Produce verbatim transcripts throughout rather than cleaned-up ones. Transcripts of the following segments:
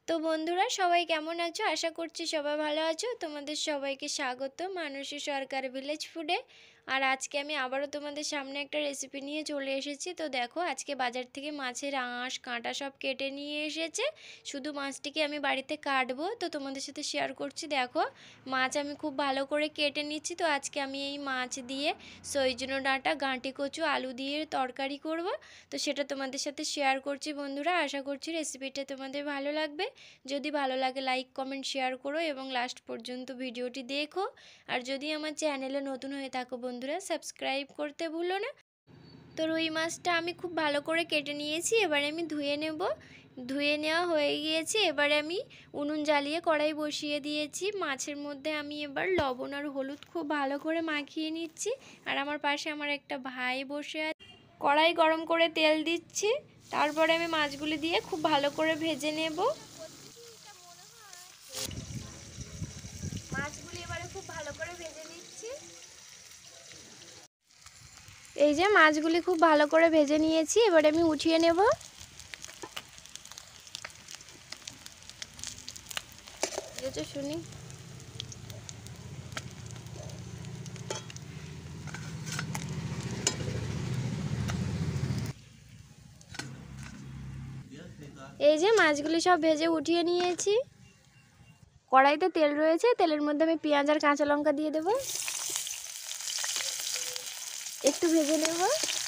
তো বন্ধুরা সবাই কেমন আছো? আশা করছি সবাই ভালো আছো। তোমাদের সবাইকে স্বাগত মানসী সরকার ভিলেজ ফুডে। আর আজকে আমি আবারও তোমাদের সামনে একটা রেসিপি নিয়ে চলে এসেছি। তো দেখো আজকে বাজার থেকে মাছের আঁশ কাঁটা সব কেটে নিয়ে এসেছে। শুধু মাছটিকে আমি বাড়িতে কাটবো, তো তোমাদের সাথে শেয়ার করছি। দেখো মাছ আমি খুব ভালো করে কেটে নিচ্ছি। তো আজকে আমি এই মাছ দিয়ে সজনে ডাঁটা গাঁটি কচু আলু দিয়ে তরকারি করব। তো সেটা তোমাদের সাথে শেয়ার করছি বন্ধুরা। আশা করছি রেসিপিটা তোমাদের ভালো লাগবে। যদি ভালো লাগে লাইক কমেন্ট শেয়ার করো এবং লাস্ট পর্যন্ত ভিডিওটি দেখো। আর যদি আমার চ্যানেলে নতুন হয়ে থাকো বন্ধুরা সাবস্ক্রাইব করতে ভুলো না। তো রুই মাছটা আমি খুব ভালো করে কেটে নিয়েছি, এবারে আমি ধুয়ে নেব। ধুয়ে নেওয়া হয়ে গিয়েছে। এবারে আমি উনুন জ্বালিয়ে কড়াই বসিয়ে দিয়েছি। মাছের মধ্যে আমি এবার লবণ আর হলুদ খুব ভালো করে মাখিয়ে নিচ্ছি। আর আমার পাশে আমার একটা ভাই বসে আছে। কড়াই গরম করে তেল দিচ্ছি, তারপরে আমি মাছগুলি দিয়ে খুব ভালো করে ভেজে নেব। মাছগুলি এবারে খুব ভালো করে ভেজে নিচ্ছি। এই যে মাছগুলি খুব ভালো করে ভেজে নিয়েছি, এবারে আমি উঠিয়ে নেব। শুনি এই যে মাছগুলি সব ভেজে উঠিয়ে নিয়েছি। কড়াইতে তেল রয়েছে, তেলের মধ্যে আমি পেঁয়াজ আর কাঁচা লঙ্কা দিয়ে দেব। একটু ভেজে নেব।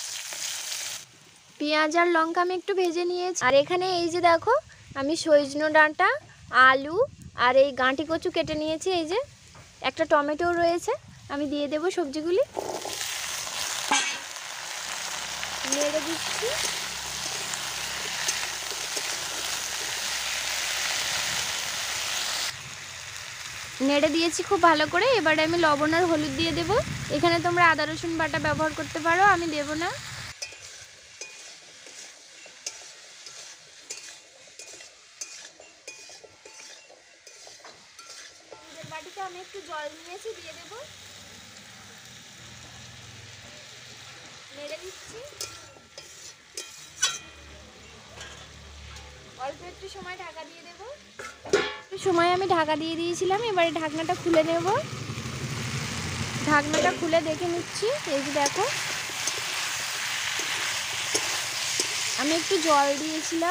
পেঁয়াজ আর লঙ্কা আমি একটু ভেজে নিয়েছি। আর এখানে এই যে দেখো আমি সজনে ডাঁটা আলু আর এই গাঁটি কচু কেটে নিয়েছি। এই যে একটা টমেটো রয়েছে, আমি দিয়ে দেব সবজিগুলি। নেড়ে দিচ্ছি। নেড়ে দিয়েছি খুব ভালো করে। এবারে আমি লবণ আর হলুদ দিয়ে দেব। এখানে তোমরা আদা রসুন বাটা ব্যবহার করতে পারো, আমি দেব না। বাটিতে আমি একটু জল নিয়েছি, দিয়ে দেব। নেড়ে দিচ্ছি। অল্প একটু সময় ঢাকা দিয়ে দেব। একটু সময় আমি ঢাকা দিয়ে দিয়েছিলাম, এবারে ঢাকনাটা খুলে নেব। ঢাকনাটা খুলে দেখে নিচ্ছি। এই যে দেখো আমি একটু জল দিয়েছিলাম।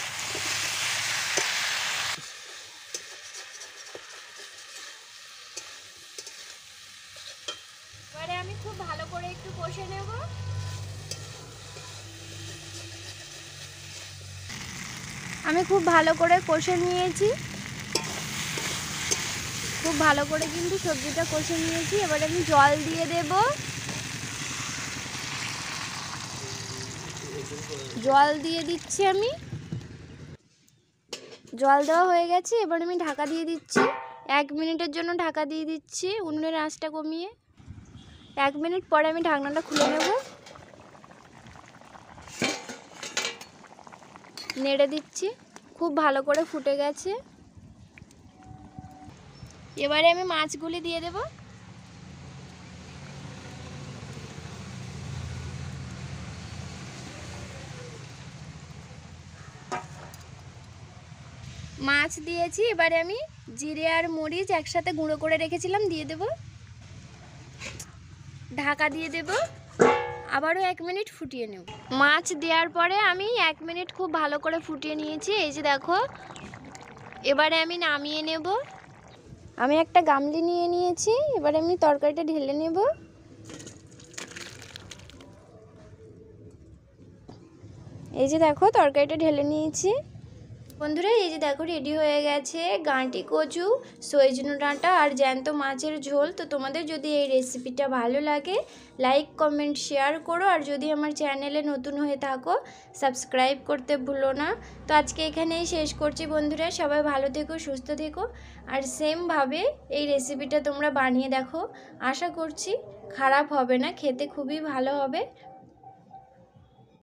এবারে আমি খুব ভালো করে একটু কষে নেব। আমি খুব ভালো করে কষে নিয়েছি। খুব ভালো করে কিন্তু সবজিটা কষে নিয়েছি। এবারে আমি জল দিয়ে দেব। জল দিয়ে দিচ্ছি আমি। জল দেওয়া হয়ে গেছে, এবার আমি ঢাকা দিয়ে দিচ্ছি। এক মিনিটের জন্য ঢাকা দিয়ে দিচ্ছি উনুনের আঁচটা কমিয়ে। এক মিনিট পরে আমি ঢাকনাটা খুলে নেব। নেড়ে দিচ্ছি। খুব ভালো করে ফুটে গেছে। এবারে আমি মাছগুলি দিয়ে দেব। মাছ দিয়েছি, এবারে আমি জিরে আর মরিচ একসাথে গুঁড়ো করে রেখেছিলাম দিয়ে দেব। ঢাকা দিয়ে দেব। আবারও এক মিনিট ফুটিয়ে নেব। মাছ দেওয়ার পরে আমি এক মিনিট খুব ভালো করে ফুটিয়ে নিয়েছি। এই যে দেখো এবারে আমি নামিয়ে নেব। আমি একটা গামলি নিয়ে নিয়েছি, এবারে আমি তরকারিটা ঢেলে নেব। এই যে দেখো তরকারিটা ঢেলে নিয়েছি। বন্ধুরা এই যে দেখো রেডি হয়ে গেছে গাঁটি কচু সজনে ডাঁটা আর জ্যান্ত মাছের ঝোল। তো তোমাদের যদি এই রেসিপিটা ভালো লাগে লাইক কমেন্ট শেয়ার করো। আর যদি আমার চ্যানেলে নতুন হয়ে থাকো সাবস্ক্রাইব করতে ভুলো না। তো আজকে এখানেই শেষ করছি বন্ধুরা। সবাই ভালো থেকো সুস্থ থেকো। আর সেমভাবে এই রেসিপিটা তোমরা বানিয়ে দেখো, আশা করছি খারাপ হবে না, খেতে খুবই ভালো হবে।